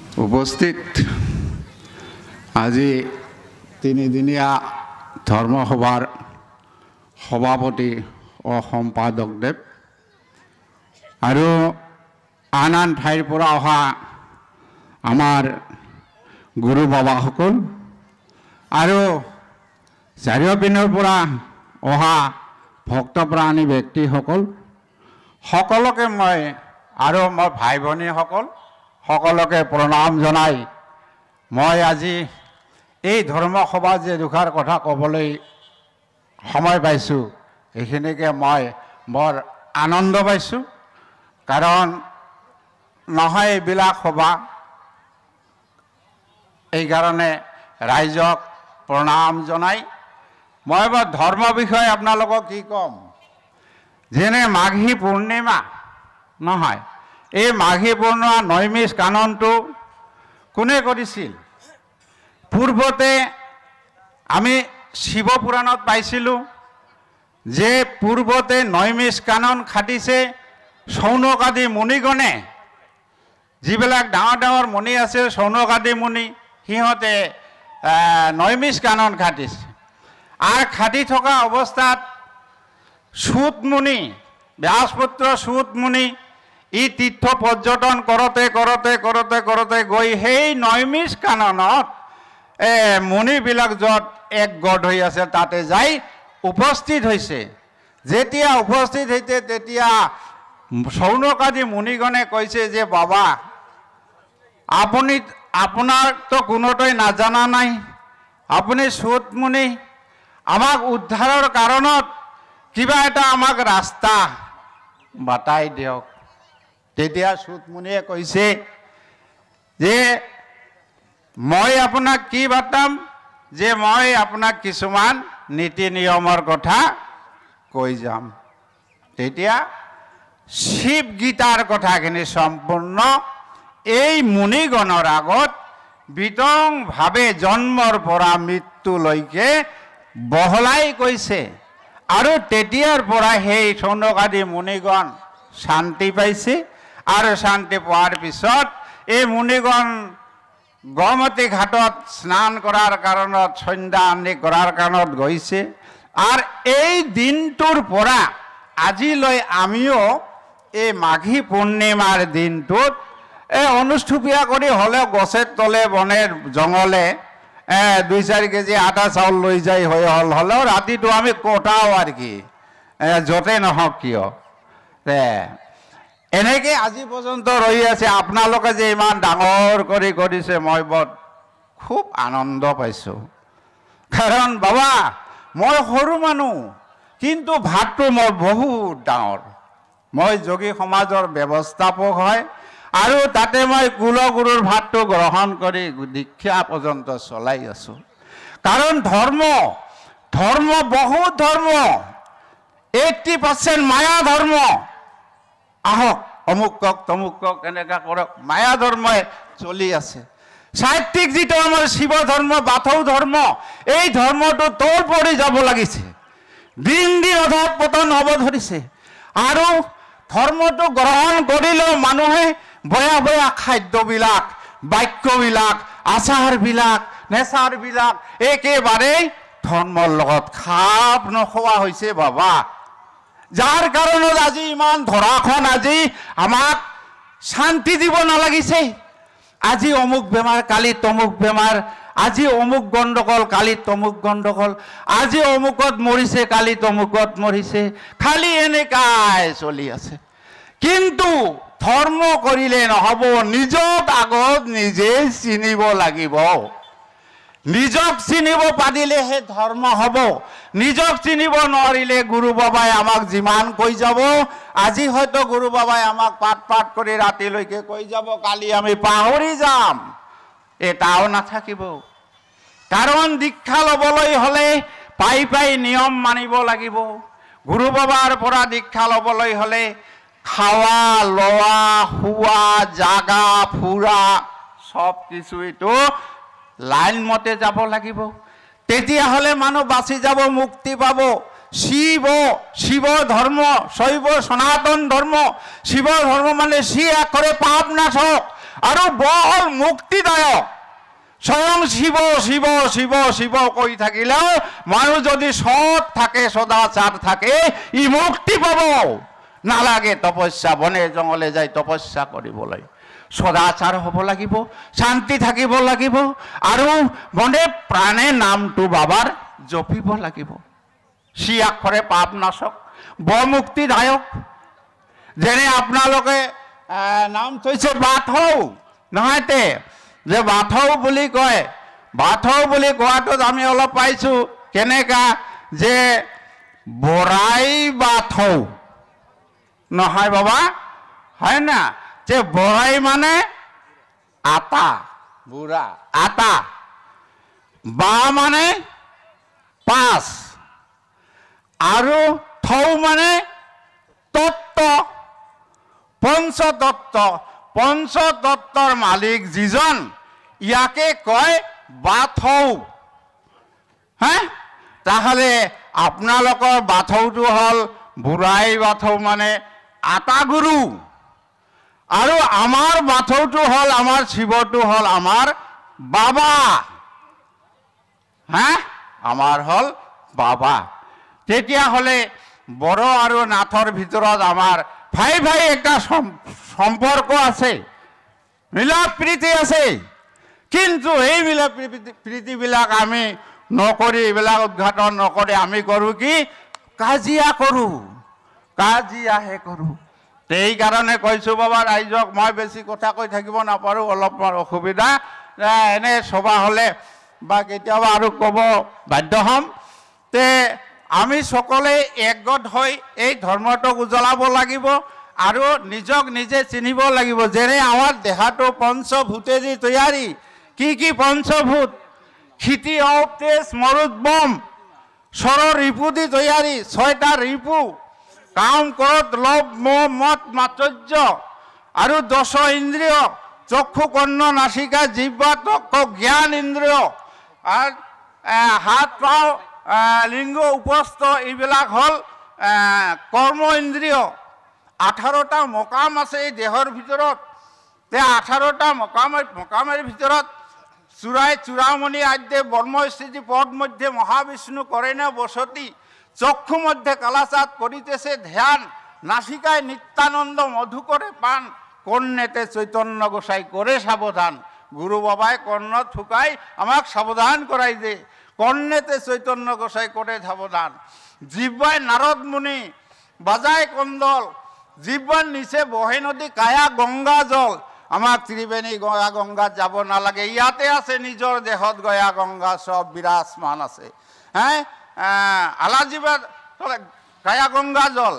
উপস্থিত আজি তিনিদিনীয়া ধৰ্মসভাৰ সভাপতি ও সম্পাদকদেৱ আৰু আন আন ঠাইৰ পৰা অহা আমাৰ গুৰু বাবাসকল আৰু চাৰিওপিনৰ পৰা অহা ভক্তপ্ৰাণী ব্যক্তিসকল সকলোকে মই আৰু মোৰ ভাই ভনীসকল সকলোকে প্ৰণাম জনাই মই আজি এই ধৰ্মসভা যে দুখাৰ কথা ক'বলৈ সময় পাইছোঁ এইখিনিকে মই বৰ আনন্দ পাইছোঁ কাৰণ নহয় এইবিলাক সভা এইকাৰণে ৰাইজক প্ৰণাম জনাই মই বৰ ধৰ্ম বিষয়ে আপোনালোকক কি ক'ম যেনে মাঘী পূৰ্ণিমা নহয় এই মাঘী পূৰ্ণিমা নৈমিষ কাননটো কোনে কৰিছিল পূৰ্বতে আমি শিৱ পুৰাণত পাইছিলোঁ যে পূৰ্বতে নৈমিষ কানন খাটিছে শৌনক আদি মুনিগণে যিবিলাক ডাঙৰ ডাঙৰ মুনি আছে শৌনক আদি মুনি সিহঁতে নৈমিষ কানন খাটিছে আৰু খাটি থকা অৱস্থাত সুত মুনি ব্যাসপুত্ৰ সুত মুনি ই তীৰ্থ পৰ্যটন কৰোঁতে কৰোঁতে কৰোঁতে কৰোঁতে গৈ সেই নৈমিষ কাননত মুনিবিলাক য'ত এক গঢ় হৈ আছে তাতে যাই উপস্থিত হৈছে যেতিয়া উপস্থিত হৈছে তেতিয়া শৌনক আদি মুনিগণে কৈছে যে বাবা আপোনাৰতো কোনোটোই নাজানা নাই আপুনি সুত মুনি আমাক উদ্ধাৰৰ কাৰণত কিবা এটা আমাক ৰাস্তা বাটাই দিয়ক তেতিয়া সুত মুনিয়ে কৈছে যে মই আপোনাক কি বাটাম যে মই আপোনাক কিছুমান নীতি নিয়মৰ কথা কৈ যাম তেতিয়া শিৱ গীতাৰ কথাখিনি সম্পূৰ্ণ এই মুনিগণৰ আগত বিতংভাৱে জন্মৰ পৰা মৃত্যুলৈকে বহলাই কৈছে আৰু তেতিয়াৰ পৰা সেই শৌনক আদি মুনিগণ শান্তি পাইছে আৰু শান্তি পোৱাৰ পিছত এই মুনিগণ গমতী ঘাটত স্নান কৰাৰ কাৰণত সন্ধ্যা আনি কৰাৰ কাৰণত গৈছে আৰু এই দিনটোৰ পৰা আজিলৈ আমিও এই মাঘী পূৰ্ণিমাৰ দিনটোত অনুষ্ঠুপীয়া কৰি হ'লেও গছের তলে বনের জঙ্গলে 2-4 কেজি আটা চাউল লৈ যাই হলেও ৰাতিটো আমি কটাও আর কি যতে নহওক কিয় এনেকে আজি পৰ্যন্ত ৰৈ আছে আপোনালোকে যে ইমান ডাঙৰ কৰি কৰিছে মই বৰ খুব আনন্দ পাইছোঁ কাৰণ বাবা মই সৰু মানুহ কিন্তু ভাতটো মোৰ বহুত ডাঙৰ মই যোগী সমাজৰ ব্যৱস্থাপক হয় আৰু তাতে মই কুলগুৰুৰ ভাতটো গ্ৰহণ কৰি দীক্ষা পৰ্যন্ত চলাই আছোঁ কাৰণ ধৰ্ম বহুত ধৰ্ম 80% মায়া ধৰ্ম আহক অমুক কক তমুক কক এনেকা কৰক মায়া ধৰ্মই চলি আছে সাহিত্যিক যেটো আমাৰ শিৱ ধৰ্ম বাথৌ ধৰ্ম এই ধৰ্মটো তোৰ পৰি যাব লাগিছে দিন দিন অধঃ পতন হ'ব ধৰিছে আৰু ধৰ্মটো গ্ৰহণ কৰিলেও মানুহে বয়া বয়া খাদ্যবিলাক বাক্যবিলাক আচাৰবিলাক নেচাৰবিলাক একেবাৰে ধৰ্মৰ লগত খাপ নোখোৱা হৈছে বাবা যাৰ কাৰণত আজি ইমান ধৰাখন আজি আমাক শান্তি দিব নালাগিছে আজি অমুক বেমাৰ কালি তমুক বেমাৰ আজি অমুক গণ্ডগোল কালি তমুক গণ্ডগোল আজি অমুকত মৰিছে কালি তমুকত মৰিছে খালি এনেকাই চলি আছে কিন্তু ধৰ্ম কৰিলে নহব নিজক আগত নিজে চিনিব লাগিব নিজক চিনিব পাৰিলেহে ধৰ্ম হ'ব নিজক চিনিব নোৱাৰিলে গুৰু বাবাই আমাক যিমান কৈ যাব আজি হয়তো গুৰু বাবাই আমাক পাঠ কৰি ৰাতিলৈকে কৈ যাব কালি আমি পাহৰি যাম এটাও নাথাকিব কাৰণ দীক্ষা ল'বলৈ হ'লে পাই নিয়ম মানিব লাগিব গুৰু বাবাৰ পৰা দীক্ষা ল'বলৈ হ'লে খাওয়া লোৱা শুৱা জাগা ফুৰা সব কিছু এইটো লাইন মতে যাব লাগিব তেতিয়াহ'লে মানুহ বাচি যাব মুক্তি পাব শিৱ ধৰ্ম শৈৱ সনাতন ধৰ্ম শিৱ ধৰ্ম মানে শি আখৰে পাপ নাশক আৰু বৰ মুক্তিদায়ক। স্বয়ং শিৱ শিৱ শিৱ শিৱ কৈ থাকিলেও মানুহ যদি সৎ থাকে, সদাচাৰ থাকে, ই মুক্তি পাব। নালাগে তপস্যা, বনে জংঘলে যাই তপস্যা কৰিবলৈ। সদাচাৰ হ'ব লাগিব, শান্তি থাকিব লাগিব, আৰু মনে প্ৰাণে নামটো বাবাৰ জপিব লাগিব। সি আখৰে পাপ নাশক, বৰ মুক্তিদায়ক। যেনে আপোনালোকে নাম থৈছে বাথৌ, নহয়তে যে বাথৌ বুলি কয়। বাথৌ বুলি কোৱাটোত আমি অলপ পাইছোঁ কেনেকা যে বৰাই বাথৌ, নহয় বাবা, হয় না? যে বৰাই মানে আটা, বুঢ়া আটা, বা মানে 5, আৰু থৌ মানে তত্ত্ব, পঞ্চতত্ত্ব। পঞ্চতত্ত্বৰ মালিক যিজন, ইয়াকে কয় বাথৌ। হা, তাহলে আপোনালোকৰ বাথৌটো হ'ল বুঢ়াই বাথৌ, মানে আটা গুৰু। আৰু আমাৰ বাথৌটো হ'ল, আমাৰ শিৱটো হ'ল আমাৰ বাবা। হা, আমাৰ হ'ল বাবা। তেতিয়াহ'লে বড়ো আৰু নাথৰ ভিতৰত আমাৰ ভাই ভাই একটা সম্পৰ্ক আছে, মিলা প্ৰীতি আছে। কিন্তু এই মিলা প্ৰীতিবিলাক আমি নকৰি, এইবিলাক উদ্ঘাটন নকৰি আমি কৰোঁ কি? কাজিয়া কৰোঁ, কাজিয়াহে কৰোঁ। সেইকাৰণে কৈছোঁ বাবা ৰাইজক, মই বেছি কথা কৈ থাকিব নাপাৰোঁ, অলপমান অসুবিধা। এনে সভা হ'লে বা কেতিয়াবা আৰু ক'ব বাধ্য হ'ম। তে আমি সকলোৱে একগোট হৈ এই ধৰ্মটোক উজ্বলাব লাগিব আৰু নিজক নিজে চিনিব লাগিব। যেনে আমাৰ দেহাটো পঞ্চভূতেদি তৈয়াৰী। কি কি পঞ্চভূত? ক্ষিতি, অপ, তেজ, মৰুত, বম, স্বৰ ৰিপু দি তৈয়াৰী। 6টা ৰিপু, কাম, ক্ৰোধ, লোভ, মোহ, মদ, মাৎসৰ্য, আৰু 10 ইন্দ্ৰিয়, চক্ষু, কৰ্ণ, নাসিকা, জিহ্বা, ত্বক, জ্ঞান ইন্দ্ৰিয়, আৰু হাত, পাও, লিংগ, উপস্থ, এইবিলাক হ'ল কৰ্ম ইন্দ্ৰিয়। 18টা মকাম আছে এই দেহৰ ভিতৰত। তে 18টা মকামেৰ ভিতৰত চূড়ামণি আদ্যে ব্ৰহ্মস্থিতি পদ মধ্যে মহাবিষ্ণু কৰে না বসতি, চক্ষু মধ্যে কালাচাঁদ করিতেছে ধ্যান, নাসিকায় নিত্যানন্দ মধু করে পান, কর্ণেতে চৈতন্য গোসাই করে সাবধান। গুরু বাবাই কর্ণ ঠুকাই আমাক সাবধান করাই দে, কর্ণেতে চৈতন্য গোসাই করে সাবধান। জিহ্বায় নারদ মুনি বাজায় কন্দল, জিহ্বার নিচে বহে নদী কায়া গঙ্গা জল। আমাক ত্ৰিবেণী গয়া গঙ্গাত যাব নালাগে, ইয়াতে আছে নিজৰ দেহত গয়া গঙ্গা সব বিৰাজমান আছে। হ্যাঁ, আলাজিবাদ গায়া গঙ্গা জল।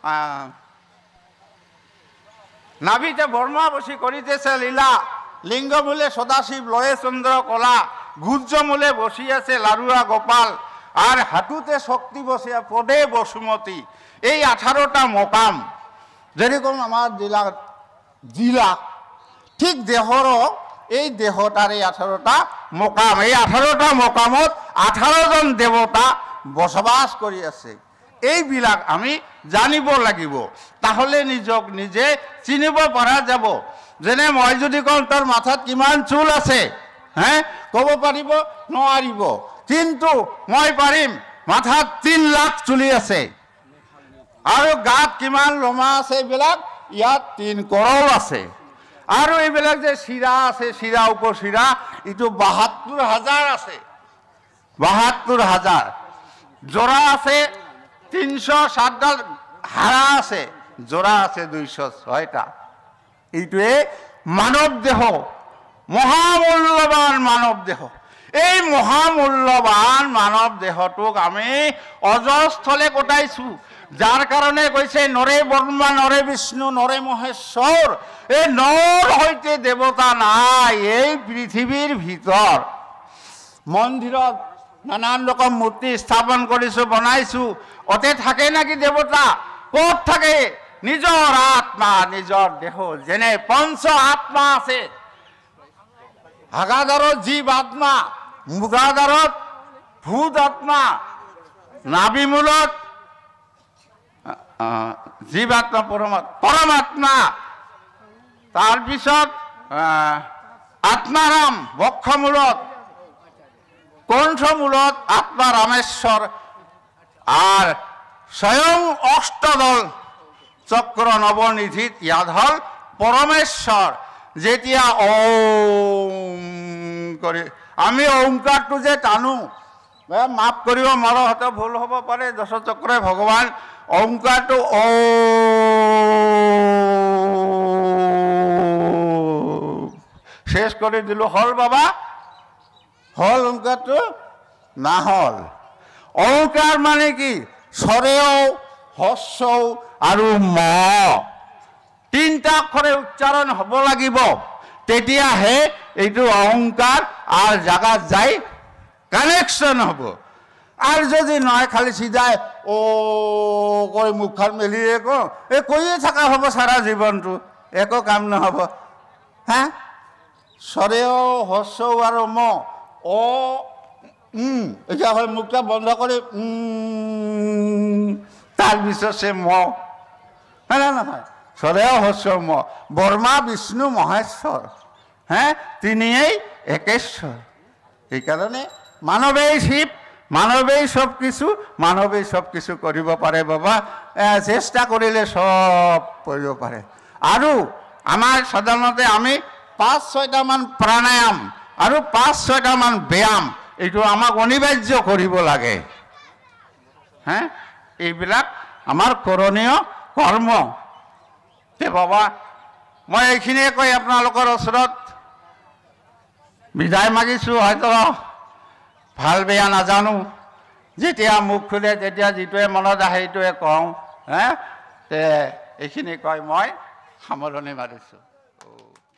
নাভিতে বর্মা বসি করিতেছে লীলা, লিঙ্গ মূলে সদাশিব লয়ে চন্দ্র কলা, গুজ্জ মূলে বসি আছে লাড়ুয়া গোপাল, আর হাঁটুতে শক্তি বসিয়া পদে বসুমতী। এই 18টা মকাম যেরকম আমার জিলা, ঠিক দেহরও এই দেহটার এই 18টা মকাম। এই 18টা মকামত 18জন দেবতা বসবাস কৰি আছে। এইবিলাক আমি জানিব লাগিব, তাহলে নিজক নিজে চিনিব পৰা যাব। যেনে মই যদি কওঁ তোৰ মাথাত কিমান চুল আছে, হ্যাঁ ক'ব পাৰিব নোৱাৰিব, কিন্তু মই পাৰিম মাথাত 3 লাখ চুলি আছে। আৰু গাত কিমান লোমা আছে, এইবিলাক ইয়াত 3 কৰল আছে। আৰু এইবিলাক যে শিৰা আছে, শিৰা উপশিৰা, এইটো 72,000 আছে, 72,000। জোড়া আছে 307ডাল, হাড়া আছে, জোড়া আছে 206টা। এইটোৱে মানৱ দেহ, মহামূল্যৱান মানৱ দেহ। এই মহামূল্যৱান মানৱ দেহটোক আমি অজস্থলে কটাইছোঁ। যার কারণে কইছে নরে ব্রহ্মা, নরে বিষ্ণু, নরে মহেশ্বর। এই নর হইতে দেবতা নাই এই পৃথিবীর ভিতর। মন্দিরত নানান রকম মূর্তি স্থাপন করিছো, বনাইছো, ওতে থাকে নাকি দেবতা? ক'ত থাকে? নিজৰ আত্মা, নিজৰ দেহ। যেনে পঞ্চ আত্মা আছে, হাগাদারত জীব আত্মা, মুগাদারত ভূত আত্মা, নাভিমূলত জীৱাত্মা, পৰমাত্মা। তাৰপিছত আত্মারাম বক্ষমূলত কণ্ঠমূলত আত্মারামেশ্বর আর স্বয়ং অষ্টদল চক্র নবনিধিত ইয়াত হল পৰমেশ্বৰ যেতিয়া ওম কৰি আমি ওমকাৰটো যে টানো মাফ কৰিব মোৰ হয়তো ভুল হ'ব পাৰে দশচক্ৰই ভগৱান ওমকাৰটো ও শেষ কৰি দিলো হল বাবা হল ওমকাৰটো না হল ওমকাৰ মানে কি স্বৰেও হস্যও আৰু ম তিনিটা অক্ষৰে উচ্চাৰণ হ'ব লাগিব তেতিয়াহে এইটো অহংকাৰ আর জায়গাত যাই কানেকশন হব আর যদি নয় খালি সিধাই ও করে মুখখান মেলি রেখো এ কইয়ে থাকা হব সারা জীবনটো একো কাম নহব হ্যাঁ স্বরেও হস্যও আর ম ও এটা হয় মুখটা বন্ধ করে তার পিছত সে ম হ্যাঁ না নহয় স্বরেও হস্য ম ব্রহ্মা বিষ্ণু মহেশ্বর হ্যাঁ তিনিয়েই একেশ্বর এই কারণে মানবেই শিব মানবেই সব কিছু মানবেই সব কিছু কৰিব পাৰে বাবা চেষ্টা কৰিলে সব কৰিব পাৰে আৰু আমাৰ সাধাৰণতে আমি 5-6টা মান প্ৰাণায়াম আৰু 5-6টা মান ব্যায়াম এইটো আমাক অনিবাৰ্য কৰিব লাগে হ্যাঁ এইবিলাক আমাৰ কৰণীয় কৰ্ম তে বাবা মই এইখিনিয়ে কৈ আপোনালোকৰ ওচৰত বিদায় মাগিছোঁ হয়তো ভাল বেয়া নাজানো যেতিয়া মুখ খোলে তেতিয়া যিটোৱে মনত আহে সেইটোৱে কওঁ হে তে এইখিনি কৈ মই সামৰণি মাৰিছোঁ